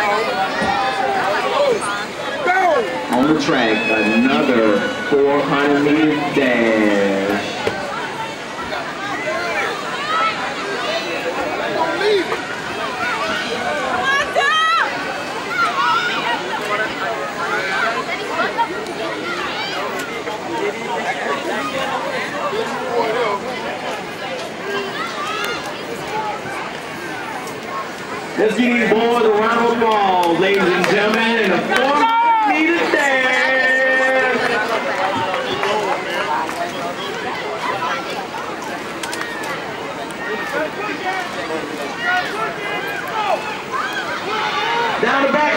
On the track, another 400-meter dash. Let's give these boys a round of applause, ladies and gentlemen, in a 400-meter dash. Down the back.